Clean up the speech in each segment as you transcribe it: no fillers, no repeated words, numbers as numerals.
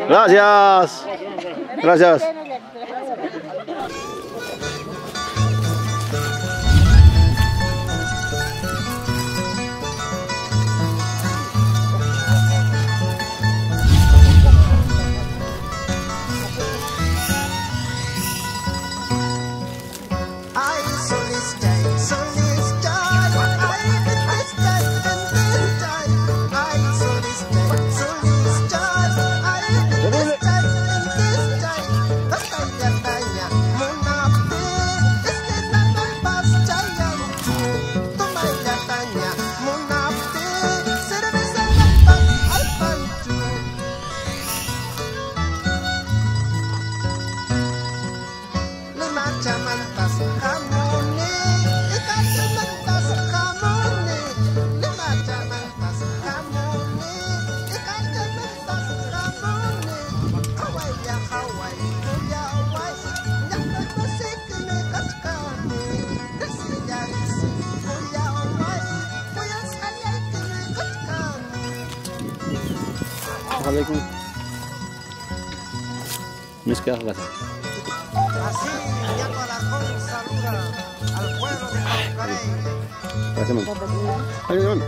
Gracias. Gracias. Assalamualaikum. Mis que hagas. Así, Ñato Alarcón saluda al pueblo de Paucarey. Gracias, man. Ayun, man.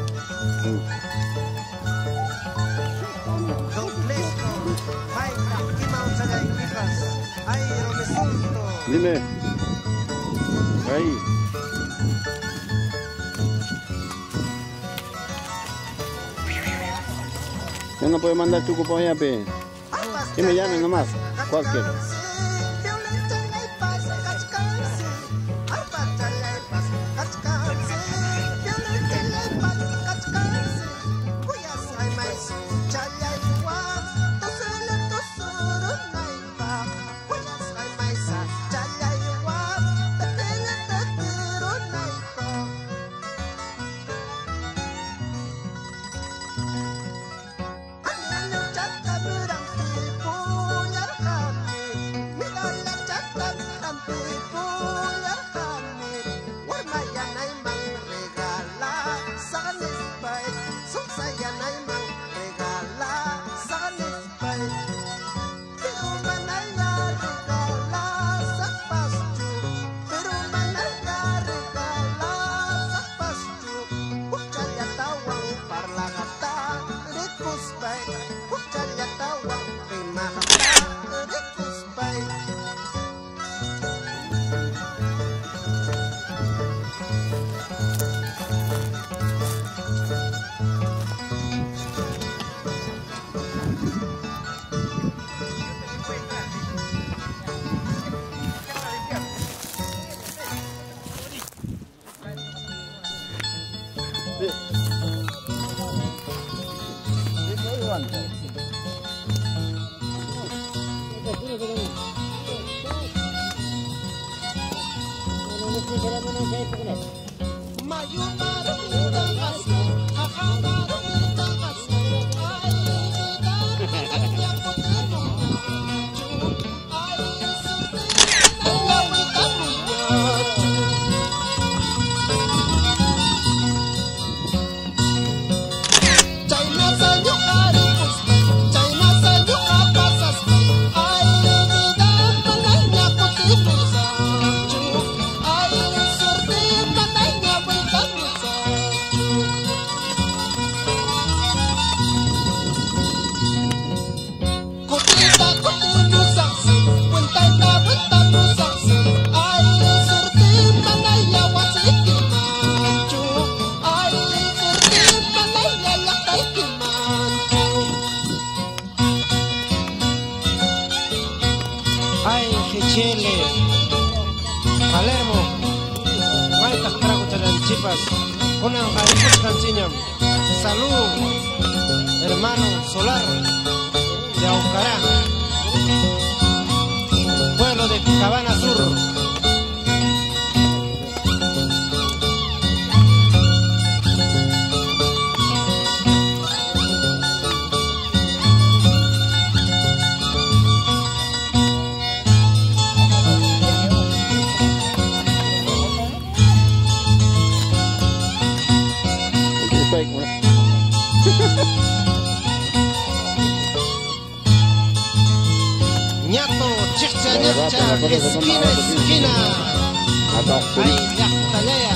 Don Clesto, Maika, Kimao Chagayquitas, ay, Romesunto. Dime. Ahí. Ya no puede mandar tu cupo allá, pe. Que me llamen nomás. Cualquier. Chile, Palermo, Maitas Trago Chipas, una Aricos Canciñam, salud, hermano Solar, de Aucará, pueblo de Cabana Sur. esquina, esquina. Acá. Ahí, ya, talea.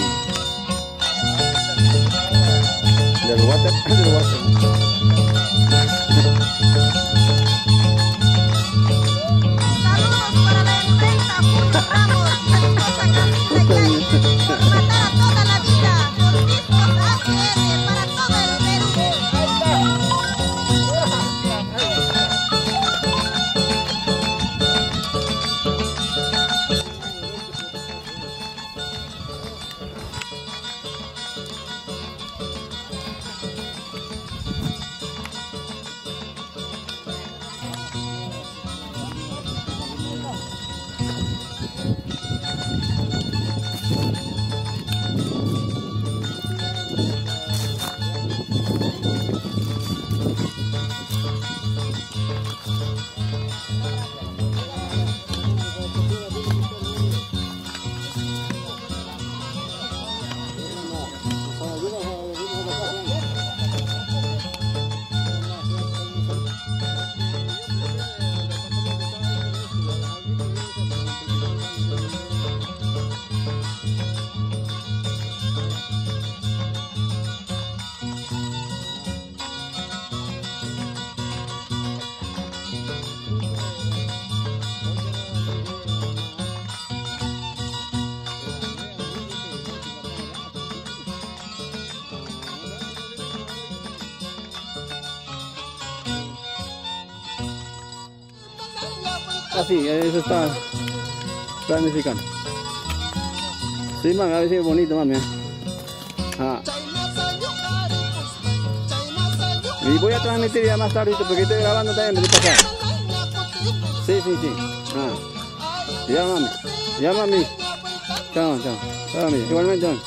Del water, del water. Saludos para la imprenta, Julio Ramos, la esposa Camila Yari, por matar a toda la vida, por discos ACR para todo el Perú. Así, eso está planificando. Sí, man, a ver si es bonito, mami. Ah. Y voy a transmitir ya más tarde porque estoy grabando también, me pasar. Sí, sí, sí. Ah. Ya, mami. Ya, mami. Chao, chao. Chao, mami. Igualmente, mami.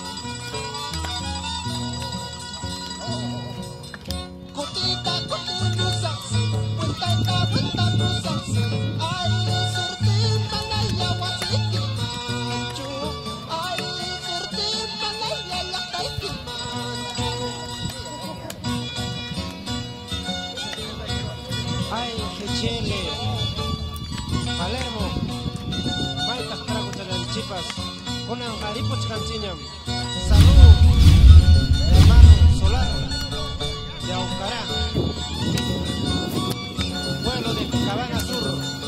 Ay, Chile, Palermo, Maitas Chipas, una Garipo Chicanchiñam, Salud, hermano Solano, de Aucará, pueblo de Cabana Sur.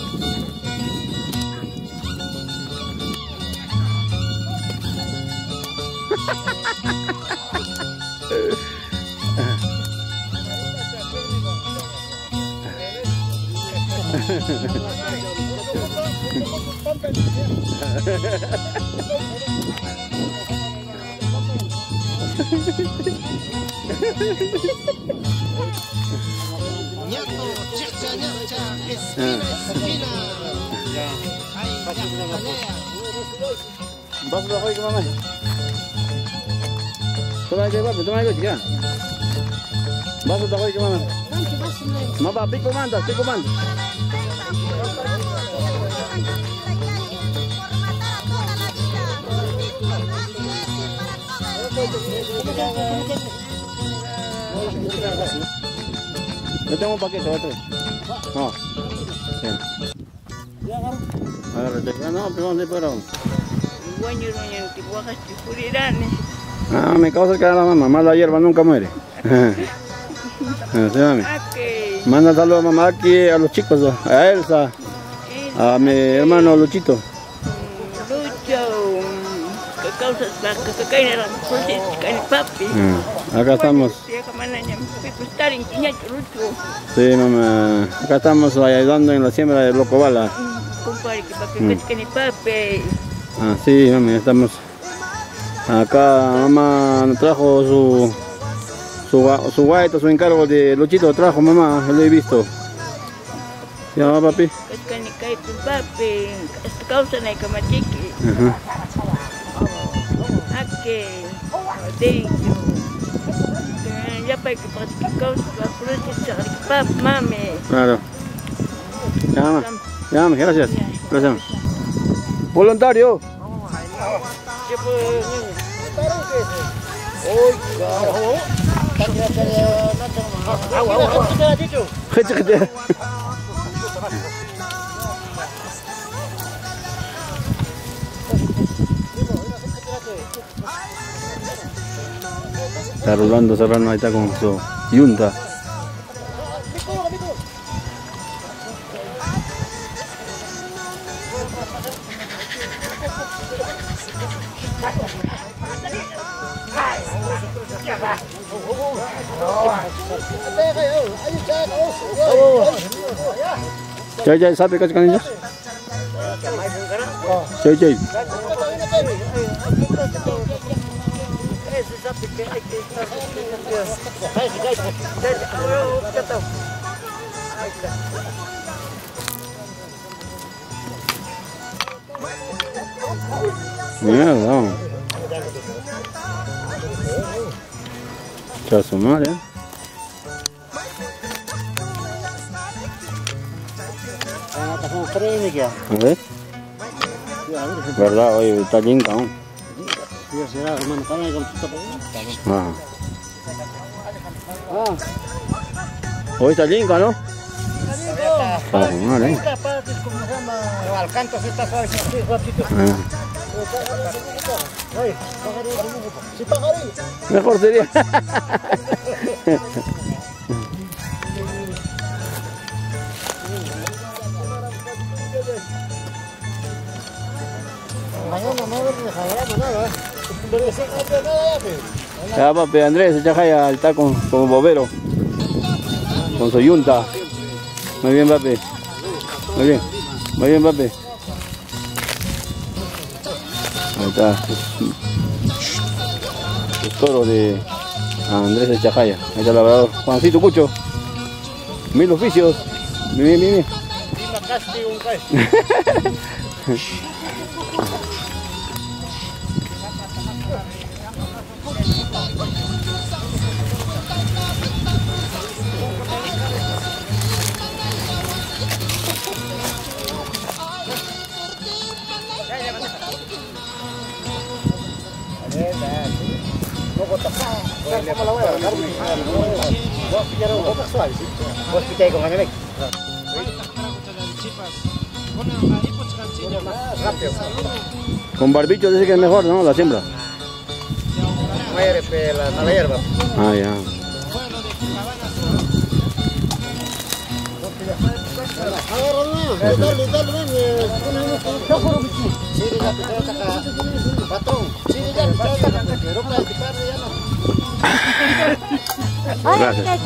Ñato, chicha, ñacha, esquina, esquina. Ay, ya, talea. ¿Vas a trabajar con mamá? Toma que va, toma que chica. ¿Vas a trabajar con mamá? Mamá, pico manda, pico manda. Yo tengo un paquete, otro. No. Bien. Agárrate. No, pero ¿dónde pero? Ah, me causa que la mamá, la hierba nunca muere. Sí, mami. Manda saludos a mamá aquí, a los chicos, a Elsa, a mi hermano Luchito. Acá estamos. Sí, mamá. Acá estamos ayudando en la siembra de locobala. Ah, sí, mami, estamos. Acá mamá nos trajo su guaita, su encargo de Luchito, trajo mamá, lo he visto. ¿Sí, mamá, papi? Claro. Ya, mamá. Ya, mamá, gracias. Gracias. Voluntario. Está Rolando Serrano, ahí está con su yunta. Chay, sabe qué es Chay. Mierda. Ya su madre. A ver. ¿Verdad? Oye, está linda, ¿no? Ah. Hoy está linda, ¿no? Está mal, ¿eh? Al canto se está suave, Mejor sería. Ya papi, Andrés, echa jaya, está como bobero, con su yunta. Muy bien papi, muy bien papi. Ahí está, el toro de Andrés de Chajaya. Ahí está el labrador Juancito Cucho, 1000 oficios. Bien. Con barbicho dice que es mejor, ¿no? La siembra. Muere la hierba. Ah, ya. Gracias.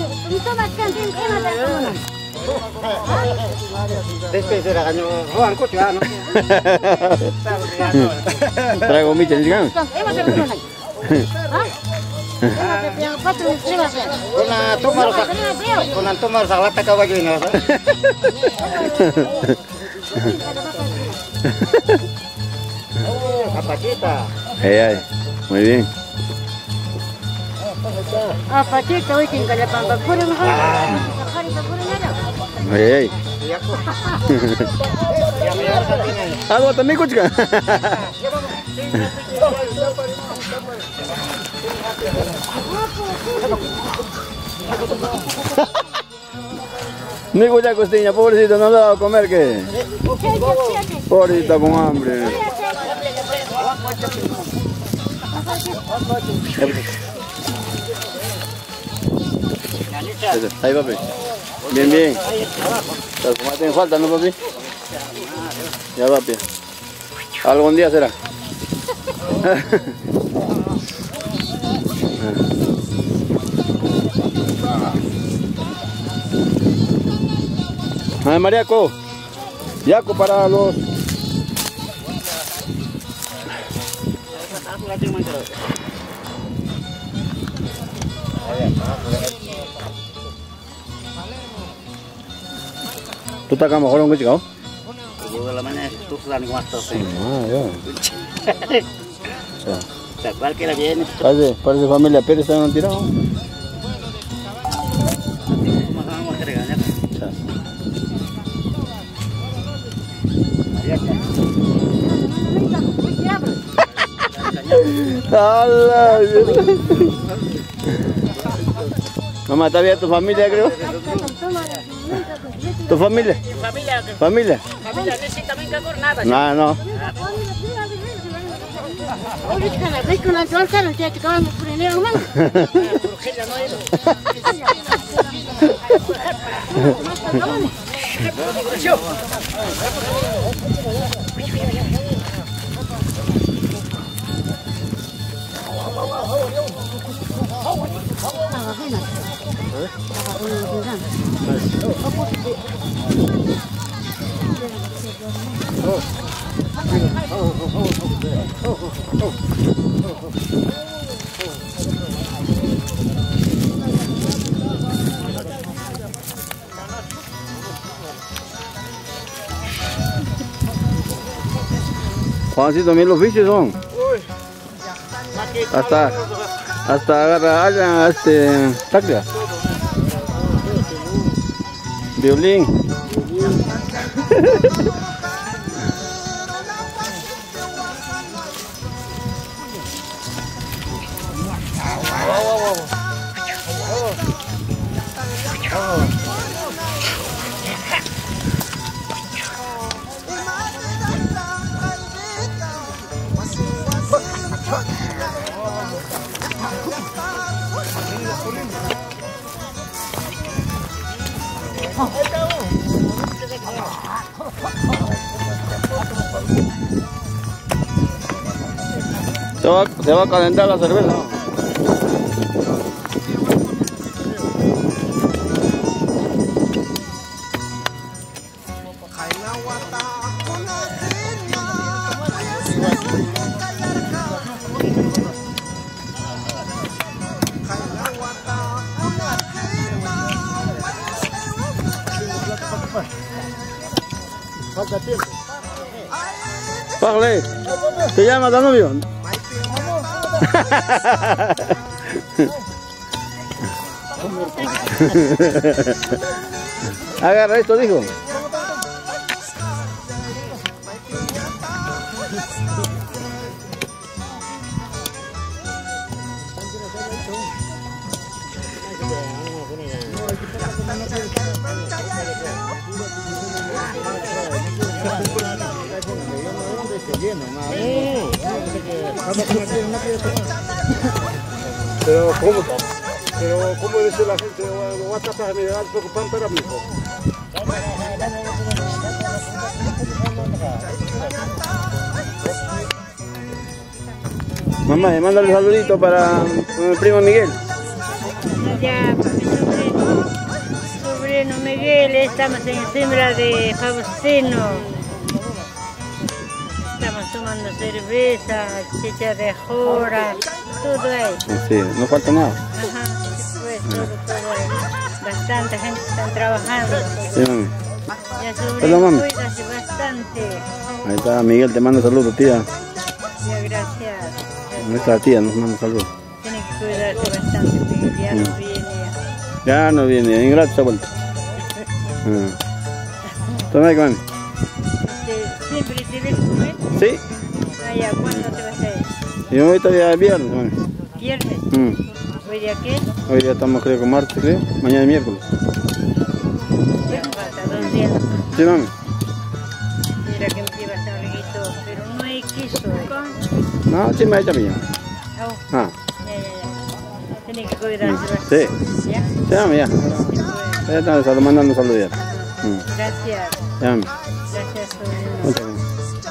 Traigo micha, ¿sí? Con tomar salata caballo y nada. Apachita. Ay, muy bien. Apachita, hoy que le pampa pura mejor. Ay. Algo también, cochica. Nico ya costeña, pobrecito, no le ha dado a comer que. Pobrecita con hambre. Ahí papi. Bien. Como hacen falta, ¿no papi? Ya papi. Algún día será. Ay, Mariaco. Yaco para los. ¿Tú estás acá mejor un chico? Yo de la mañana tú estás en cuarto. Ah, ya. Cualquiera viene. Parece familia Pérez, ¿se han tirado? Mamá, ¿está bien tu familia, creo? ¿Tu familia? ¿Familia? Familia, necesita nada. No. Oye, que la vez que una torta no te acabamos por enero, man. Juancito, mira los bichos son. Hasta agarra a tacla. Violín. Se va a calentar la cerveza. Falta tiempo. Pájale, ¿te llama Danubio? Agarra esto, dijo. Pero ¿cómo dice la gente? WhatsApp para mirar, preocupan para mí. Mamá, mándale un saludito para mi primo Miguel. Ya, para mi sobrino Miguel, estamos en siembra de Faustino. Estamos tomando cerveza, chicha de jora, todo ahí. Sí, no falta nada. Ajá, pues todo ahí. Bastante gente está trabajando. Sí, mami. Ya Hola, sobrino, mami. cuídase bastante. Ahí está Miguel, te manda saludos, tía. Ya, gracias. Nuestra tía nos manda saludos. Tiene que cuidarse bastante, Miguel, ya no viene. Ya no viene, ingrato se ha vuelto. Toma, mami. ¿Siempre te ves comer? Sí, Allá, ¿cuándo te vas a ir? yo hoy todavía es viernes, mami. ¿Viernes? ¿Hoy día qué? Hoy ya estamos, creo que martes, creo. Mañana es miércoles. Ya falta 2 días. Sí, mami. Mira que me llevas algo, pero no hay queso. No, sí, me ha hecho mía. Oh, Ah, ya. Tiene que cuidarse sí. bastante. ¿Ya? Sí, mami, ya. Ya estamos mandando saludos ya. Gracias. Ya, mami. Gracias, sobrino. Muchas gracias.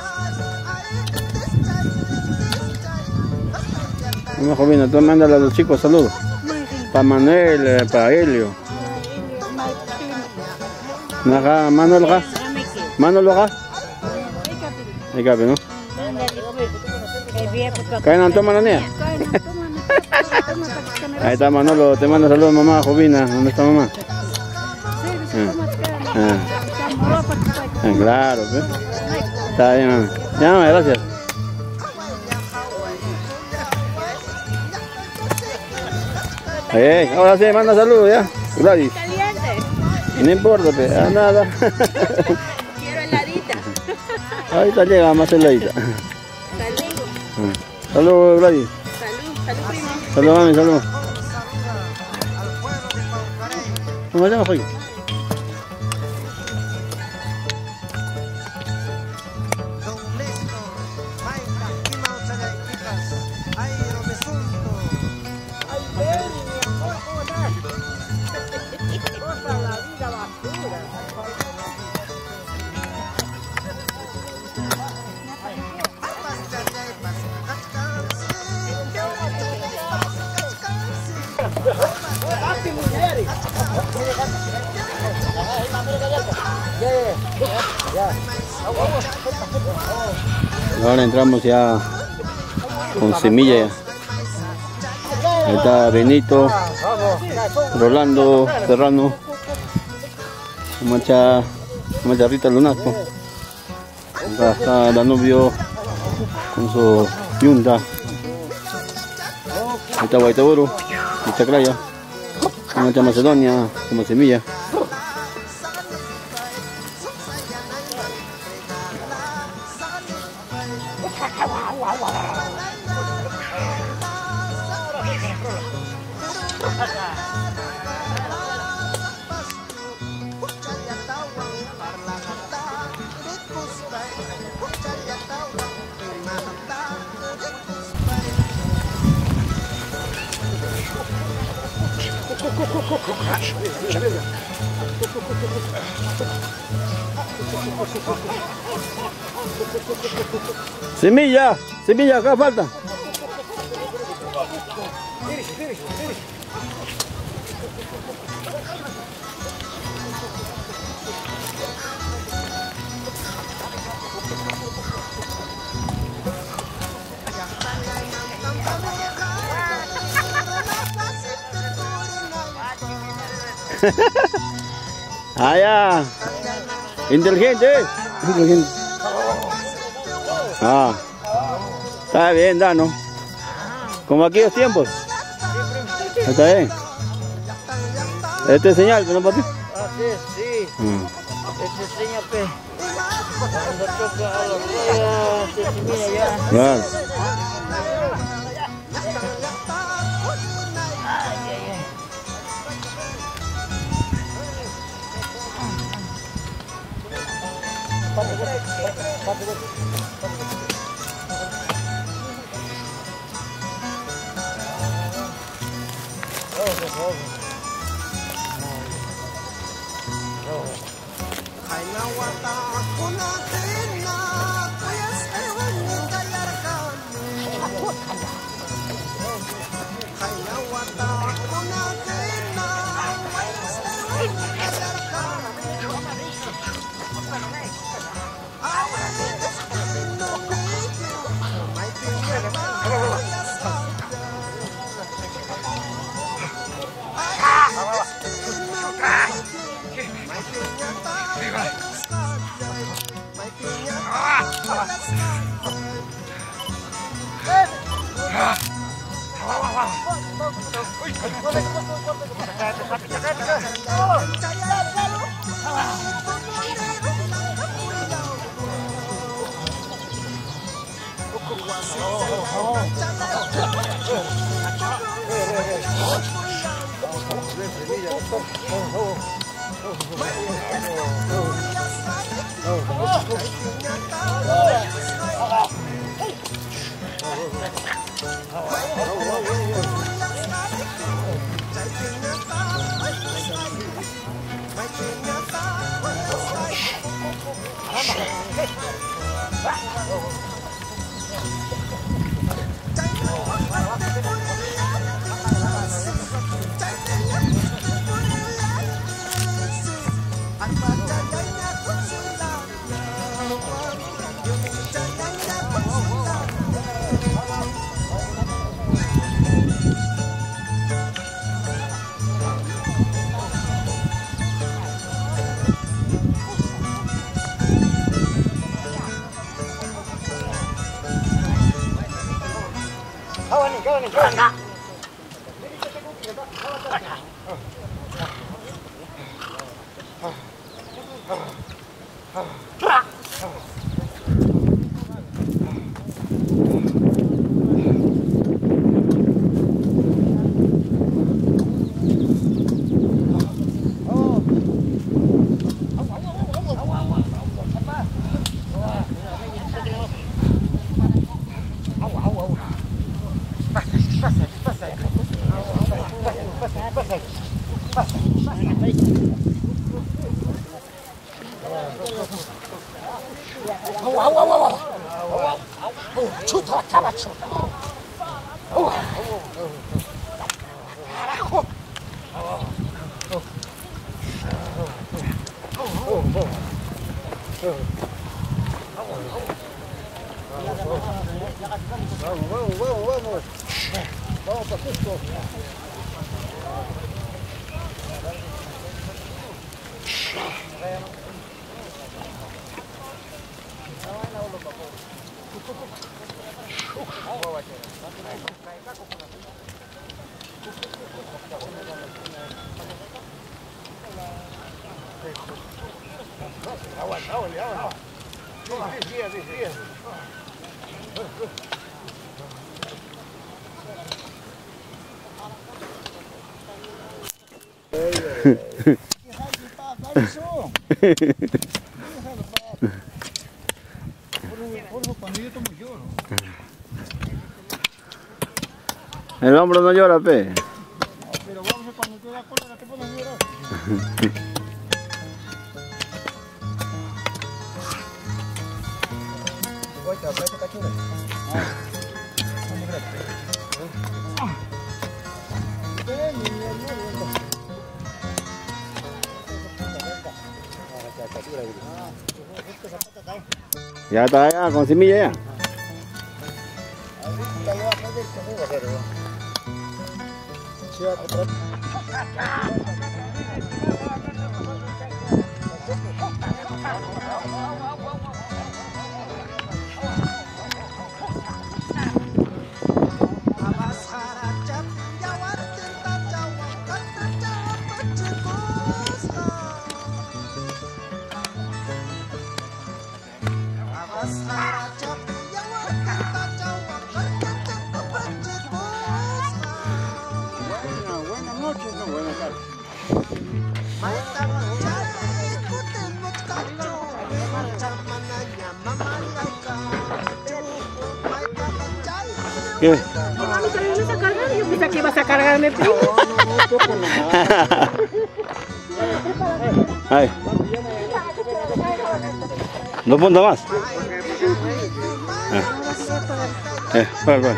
Una jovina, tú mándale a los chicos saludos. Para Manuel, para Helio. Naja, Manuel acá. Manuel acá. Ahí cabe, ¿no? Caen, toma la niña. Ahí está Manolo, te manda saludos mamá, jovina. ¿Dónde está mamá? Claro, ¿ves? Está bien, mami. Ya, mami, gracias. Ahora sí, manda saludos ya. Gladys. No importa, pero nada. Quiero heladita. Ahorita llega más heladita. Salud. Saludos, Gladys. Salud, primo. Saludos, mami, saludos. ¿Cómo se llama, Joy? Don Listo, Maika, Kimautzalay, Ahora entramos ya con semilla. Ahí está Benito, Rolando, Serrano, Macha Rita Lunasco. Acá está Danubio con su yunta. Ahí está Guaitaburu, Chacraya, Macha Macedonia como semilla. Semilla, semilla, acá falta. Allá, inteligente, inteligente. Ah, está bien, Dano. Como aquellos tiempos. Está bien. Este es señal, ¿no, papi? Así es, sí. Este señal que cuando toca a los ruedas, se mira ya. Claro. Chuta, chuta. El hombro no llora, pe. Pero vamos a cuando te da cólera te pones a llorar. Ya está allá, con semilla ya. Buenas noches, no, buenas tardes. ¿Qué? Mami, ¿también me vas a cargar? Yo pensé que ibas a cargarme primero. Ay. 2 puntos más. Para.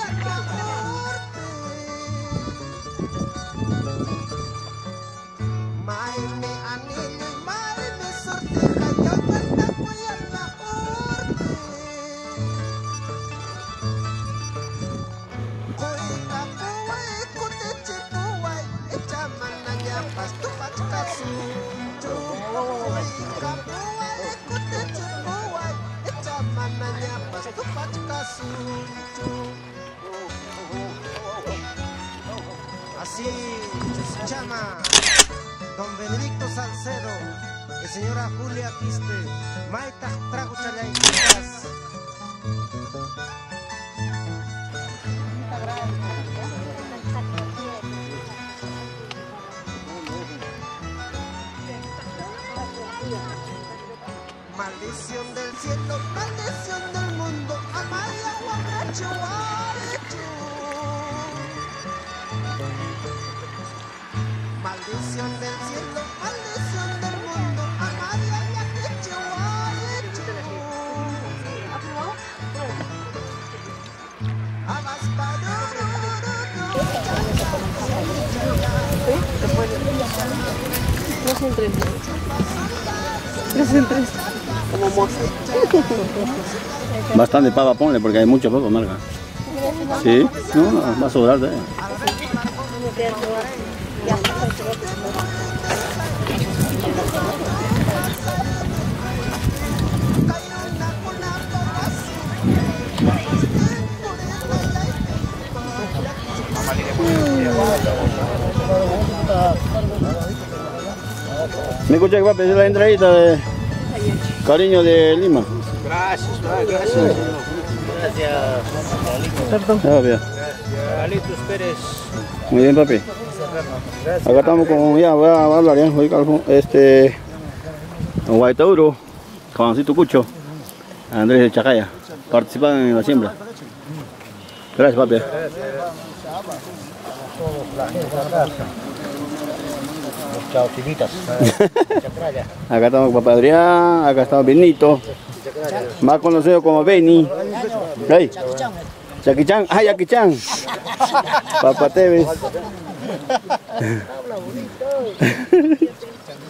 Así se llama Don Benedicto Salcedo, el señora Julia Quiste, Maita Trago Chalayquitas. Maldición del cielo, maldición del mundo, Amaya Guacacho, maldición del cielo, maldición del mundo, Amaya Guacacho, Como moza. Bastante pava ponle porque hay mucho papa, Marga. Sí, no, va a sobrar de ahí. Me escuché que va a pedir la entradita de Cariño de Lima. Gracias, gracias. Gracias, Perdón. Gracias. Galitos Pérez. Muy bien, papi. Acá estamos con, ya voy a hablar ya, con Guaitauro, Juancito Cucho, Andrés de Chacaya, participan en la siembra. Gracias, papi. Chao, timitas. Acá estamos con Papá Adrián, acá estamos Benito, más conocido como Beni. Hey. Jackie Chan, ah, Jackie Chan. Papá Tevez.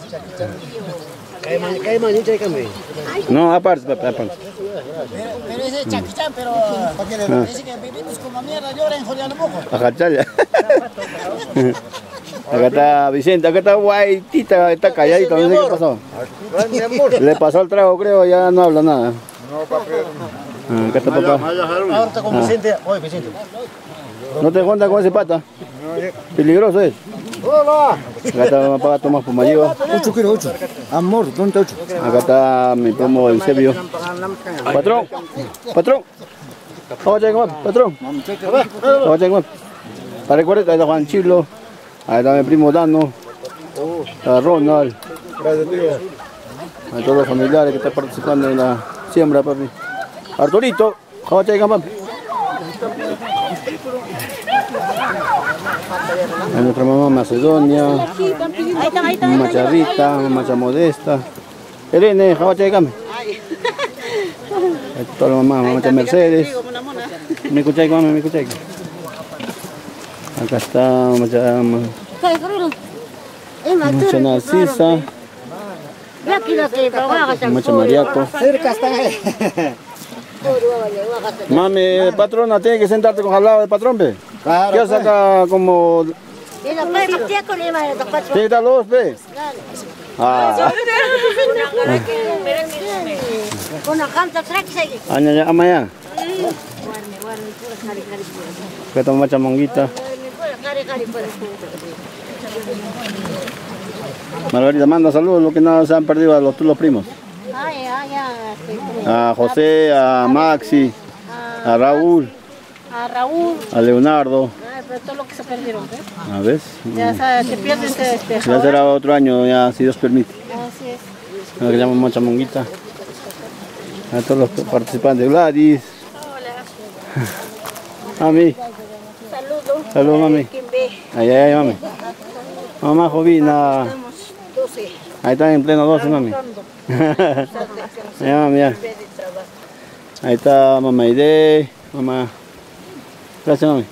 No, aparte, papá, aparte. Pero ese Ese es Chaquichán, pero dice que bebitos como mierda lloran en Jolianopoco. Ajá, chaya. Acá está Vicente, acá está Guaitita, está calladito, no sé qué pasó. Le pasó el trago, creo, ya no habla nada. No, papi. Acá está papá. Ahora está con Vicente. Oye, Vicente. ¿No te juntas con ese pata? Peligroso es. Hola. Acá está papá Tomás Pumayiva. 8 quiero 8. Amor, ¿dónde está 8? Acá está mi primo Eusebio. Patrón, patrón. Vamos a checar, patrón. Vamos a checar. Para recuerda, ahí está Juan Chilo. Ahí está mi primo Dano. Está Ronald. A todos los familiares que están participando en la siembra, papi. Arturito, vamos a checar, papi. A nuestra mamá Macedonia. Mamá Charrita, mamá Chamodesta. Elene, vamos a checar. Toda la mamá Mercedes. Me escucháis, mami, me escucháis. Acá está mucha Narcisa, mucha Mariaco. Cerca está. Mami, patrona, tiene que sentarte con al lado del patrón, pe. Claro. ¿Qué haces acá como...? Tiene que estar los dos, pe. Ah. Aña, amaya. Acá está mucha monguita. Margarita manda saludos, lo que nada se han perdido a los primos. A José, a Maxi, a Raúl, a Leonardo. Pero todo lo que se perdieron, ¿ves? A ver. Ya se pierde este Ya será otro año, ya si Dios permite. Así es. Lo que llamamos mucha monguita. A todos los participantes. Gladys. Hola. Mami. Saludos. Saludos, mami. Ay, ay, ay, mami. Mamá Jovina. 12. Ahí está en pleno 12, mami. Ya, mami, ya. Ahí está mamá Ide. Mamá. Gracias, mami.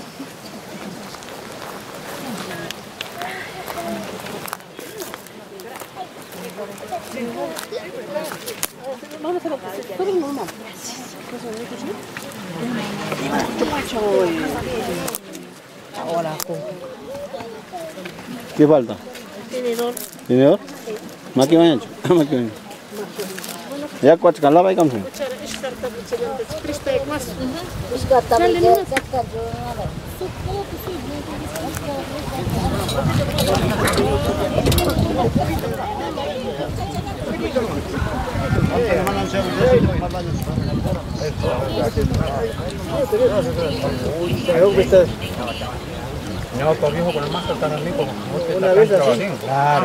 ¿Qué falta? Tenedor. ¿Tenedor? Maki banyak. Maki banyak. Ya kuat kalah baik kamu. No, tu viejo con el más está en mí como Una vez así. Claro.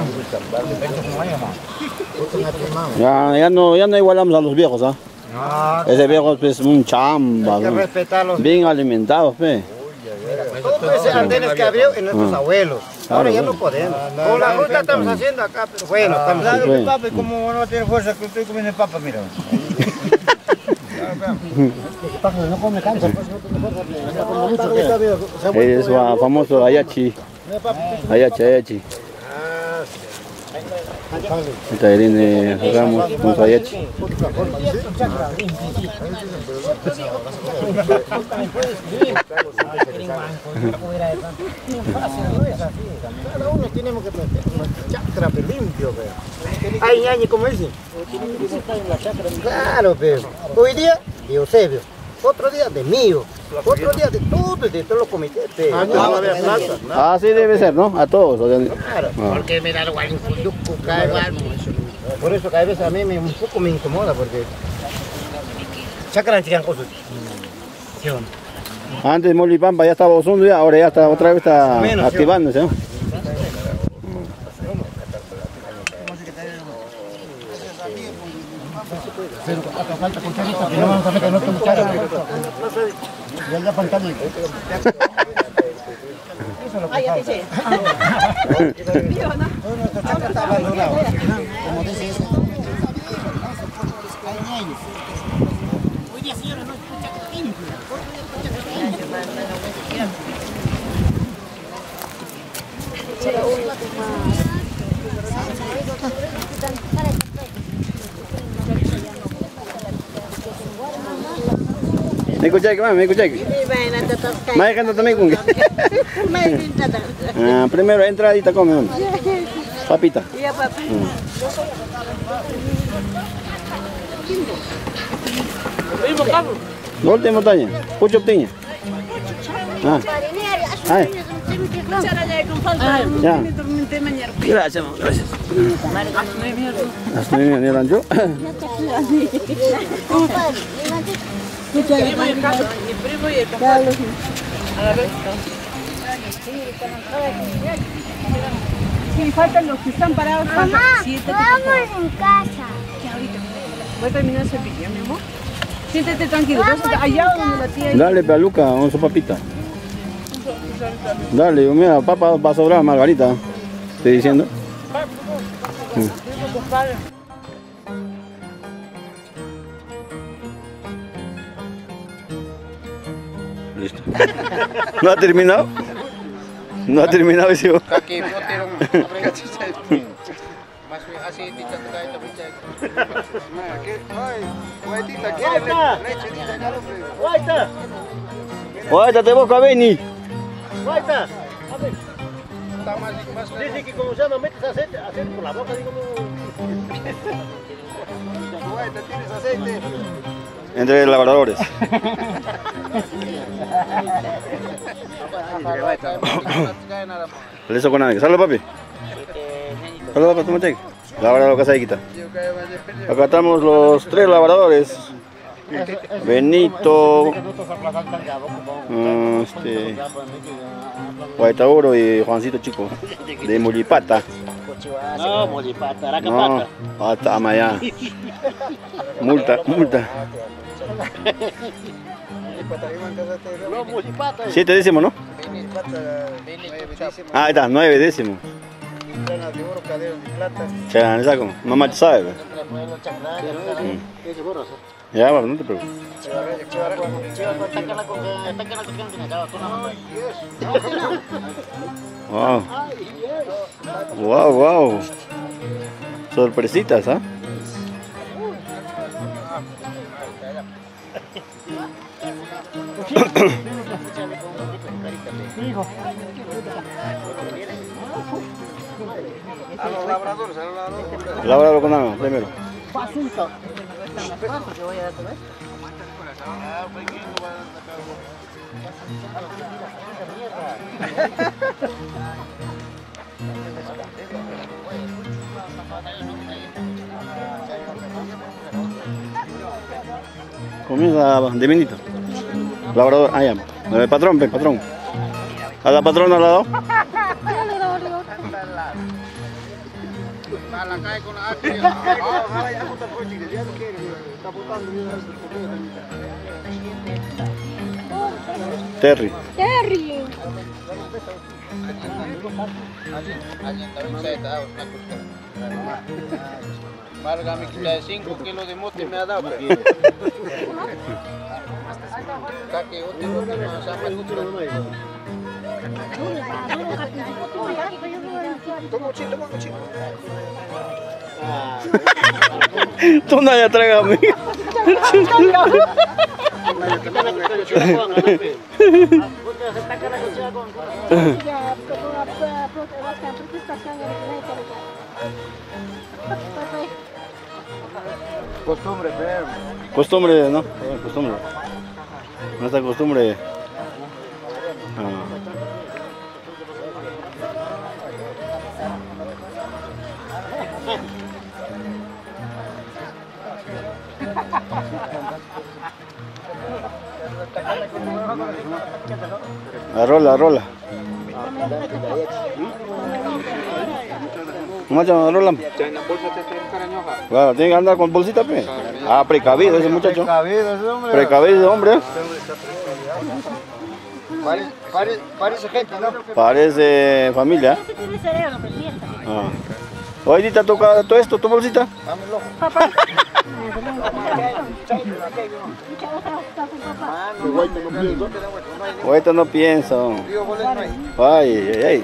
Ya no igualamos a los viejos, ¿ah? No, Ese viejo es un chamba, Hay que ¿no? respetarlos. Bien alimentados, pe. Todos esos andenes que abrió en nuestros abuelos. Ahora ya no podemos. Con la ruta estamos haciendo acá, pero bueno, estamos Claro, haciendo. pues. papi, como no tiene fuerza, que estoy comiendo papa, mira. No come cancha, Es famoso Ayachi. Ayachi. Esta Irene Ramos con su Ayachi. Cada uno tenemos que tener chakra limpio, ay, ñañi, como dicen. Claro, pero hoy día de Eusebio, otro día de mío, otro día de todos los comités. Así debe ser, ¿no? A todos. Claro, porque mira, el guayuco cae mal. Por eso cada vez a mí un poco me incomoda, porque chakra chican cosas. Antes Molipampa ya estaba usando, ya, ahora ya está otra vez está activándose, ¿no? No vamos a meter nuestro muchacho. Ya la pantalla. Ah, ya te sé. Nuestro chakra está abandonado. Como dice eso. Hoy día, señora, no es un chakra limpio. Me escuché, mami, me escuché. Me canta también con primero entradita come, mami. Papita. Volte montaña, pucho obtiña. Ah. Ay. Ya. Gracias, mamá, gracias. Hasta mi rancho. Sí, faltan los que están parados. Mamá, vamos en casa. Voy a terminar ese vídeo, mi amor. Siéntate tranquilo. Allá donde la tía. Dale, Peluca, con su papita. Dale, mira, papá va a sobrar Margarita. Estoy diciendo. Listo. ¿No ha terminado? No ha terminado ese. Kaki potero. Mas así dicho que está bicha. Guaitita, ¿quiere leche? Guaita. Guaita, te busco a Beni. Guaita. Dice que como ya no metes aceite por la boca, digo no. Guaita, ¿tienes aceite? Entre labradores. Listo con nadie. Salud, papi. Salud, papá, toma cheque. Labrador Casaiquita. Acá estamos los 3 labradores. Benito, Guaitauro y Juancito Chico de Molipata. No, Molipata, Aracapata. No, hasta Amaya. Multa. No, Molipata. 7 décimos, ¿no? Ah, ahí está, 9 décimos. De oro, cadero de plata. Chagan, esa como, mamá te sabe. Ya, bueno, no te preocupes. Wow. Sorpresitas, ¿ah? A los labradores. Labrador con algo, primero. Comienza de Benito. Labrador, ya. Patrón. A la patrona al lado. A la calle con la acción. Terry. Marga me quita 5 kilos de mote me ha dado. Kaki otro no sama otro. Toma un cuchillo. Tú no ya trágame. Costumbre, pero. Costumbre, ¿no? Costumbre. Nuestra costumbre. Rola. Macho, rola. Claro, tiene que andar con bolsita, pe. Ah, precavido ese muchacho. Precavido, hombre. Parece gente, ¿no? Parece familia. Oye, ¿te ha tocado todo esto, tu bolsita? Ahorita no pienso. Ay.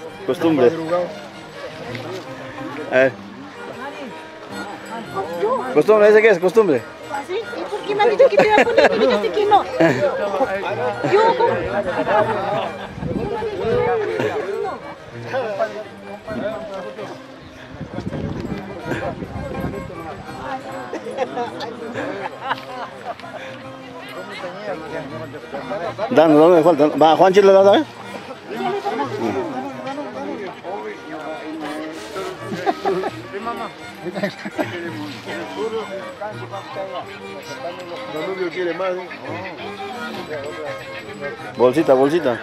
Costumbre. A ver. Costumbre, ¿ese qué es? Costumbre. ¿Sí? ¿Y por qué me han dicho que te iba a poner? Y me dijiste que no. Yo, ¿cómo? Dan, ¿dónde me falta? ¿Va Juanchi le da también? Bolsita, bolsita.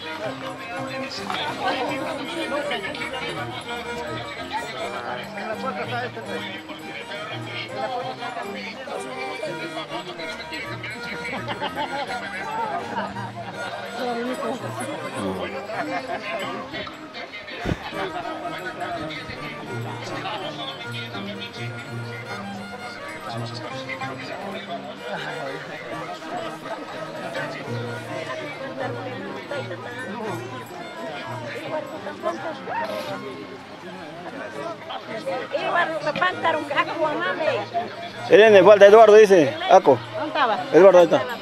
Irene, falta Eduardo, dice. Aco. ¿Dónde estaba? Eduardo, ahí está.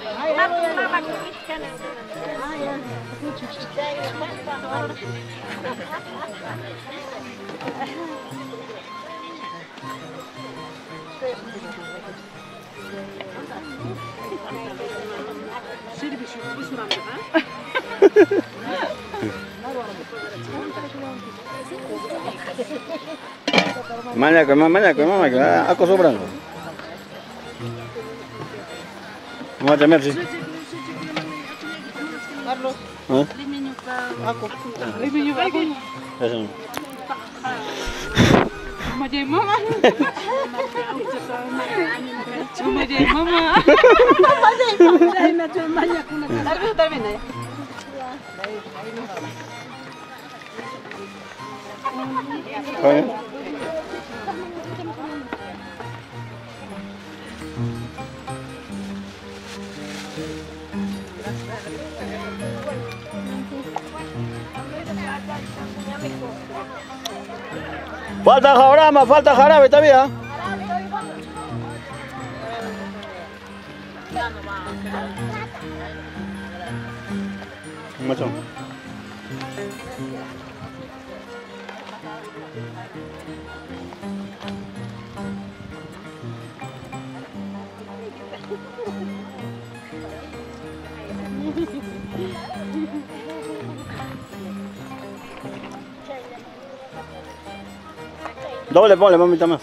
Mañana, mamá, Aco sobrando. Vamos a temer, sí. Carlos. ¿Ah? Aco. Eso. Mamá. Falta jarabe todavía. Macho. Doble, ponle, mamita más.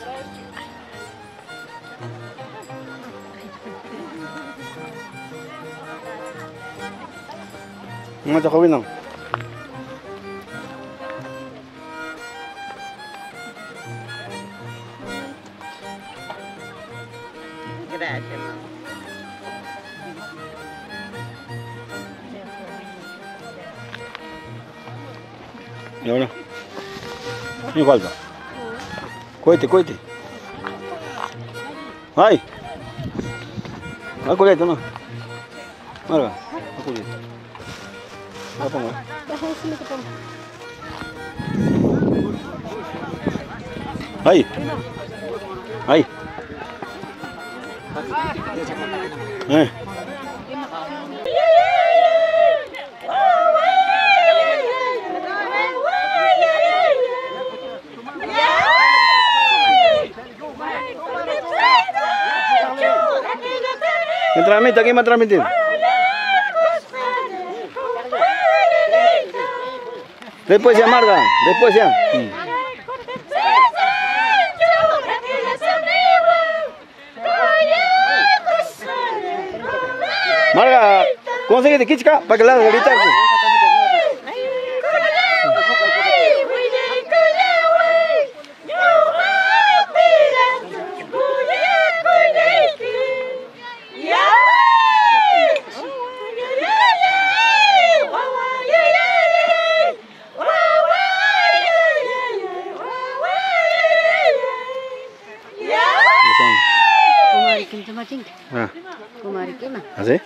No te joven, no. Gracias, mamá. ¿Y ahora? ¿Qué falta? Cohete. ¡Ay! Va culeta, no. Marga, va culeta. La pongo. ¡Ay! ¡Ay! ¿Quién transmite? ¿Quién va a transmitir? Después ya, Marga, después ya. Marga, conseguiste Kichka para que la hagas gritar. ¿Así?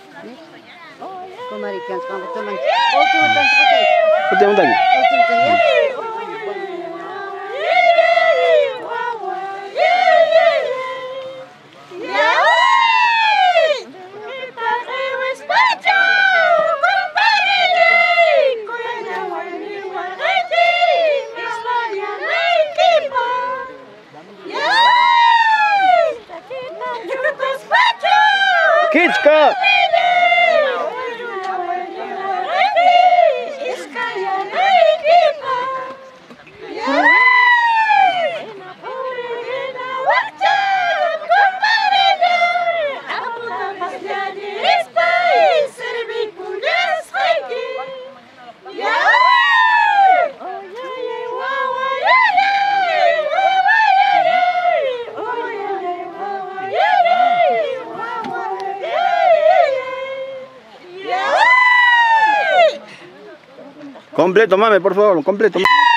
Última montaña. Completo, mami, por favor, completo.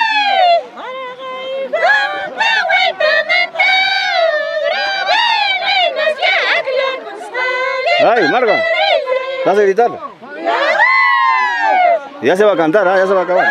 Ay, Marga, ¿vas a gritar? Ya se va a cantar, ya se va a acabar.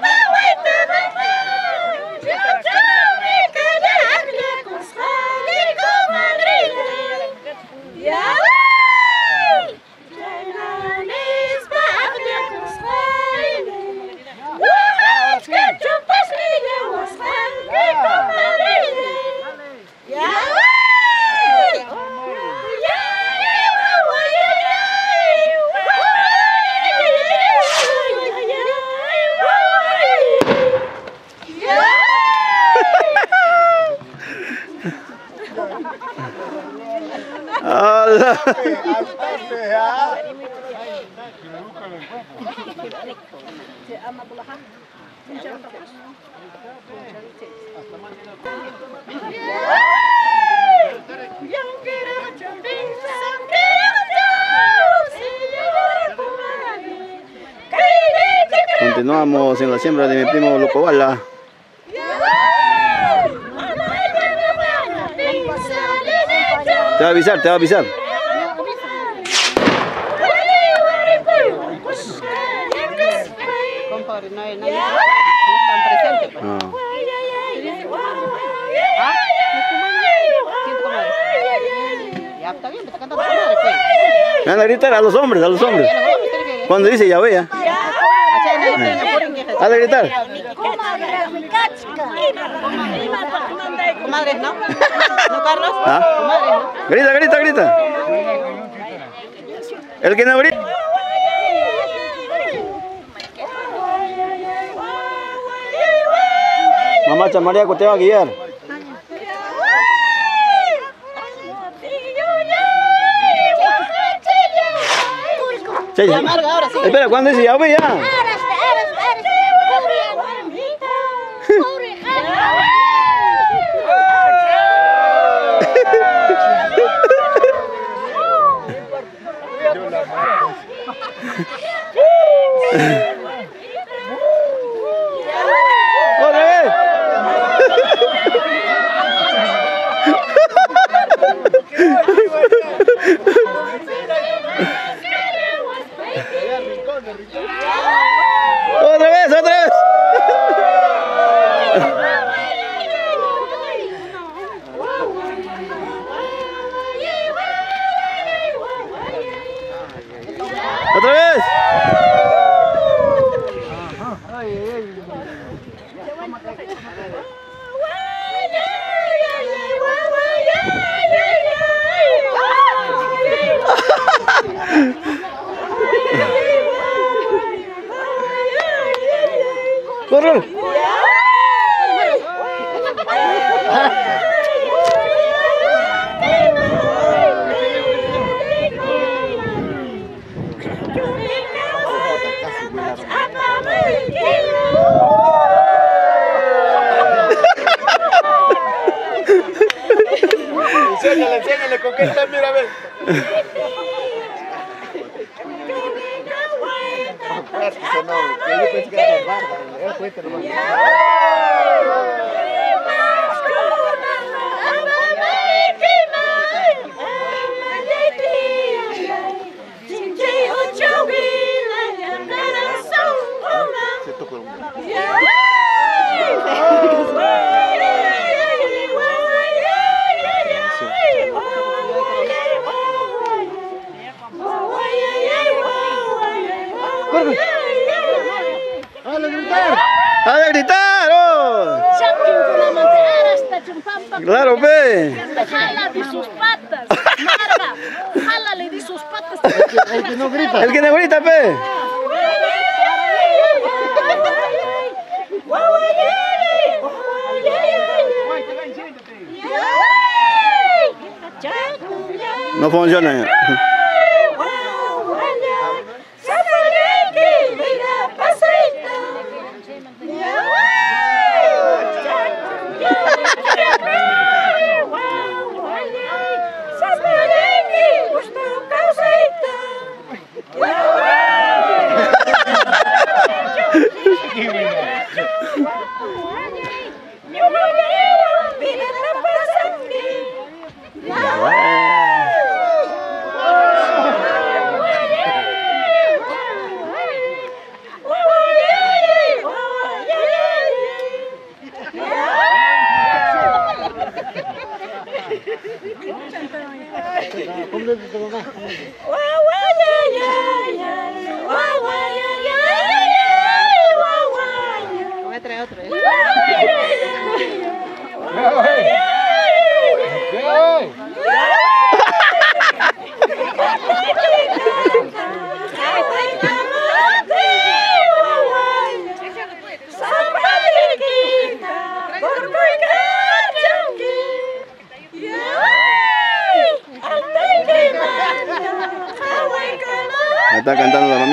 Continuamos en la siembra de mi primo Locobala. Te va a avisar, te va a avisar. Compadre, no están presentes. Pues. Ya está bien, está cantando comadre, pues. Me van a gritar a los hombres, a los hombres. Cuando dice ya vea. Dale a gritar. Comadres, ¿no? ¿No, Carlos? ¿Ah? Comadres, ¿no? Grita, grita, grita. El que no grita. Mamá Chamariaco te va a guiar. Sí, sí. Espera, ¿cuándo dice ya ve ya? ¡Otra vez! ¡Otra vez, otra vez! ¡Otra vez! ¡Corre! Enséñale con qué está, mira, a ver. ¡Haz gritar! ¡Oh! ¡Claro, ve! Jala de sus patas, Marga, jálale de sus patas. El que no grita. ¡El que no grita, pe! No funciona.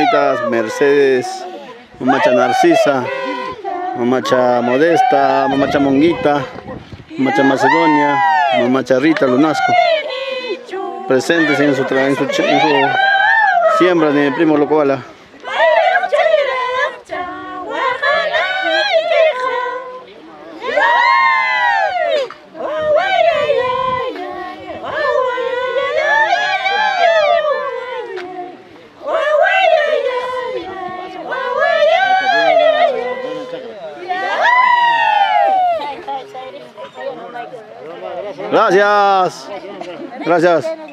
mamitas Mercedes, mamacha Narcisa, mamacha Modesta, mamacha Monguita, mamacha Macedonia, mamacha Rita Lunasco, presentes en su siembra de mi primo Locoala. Gracias. Gracias.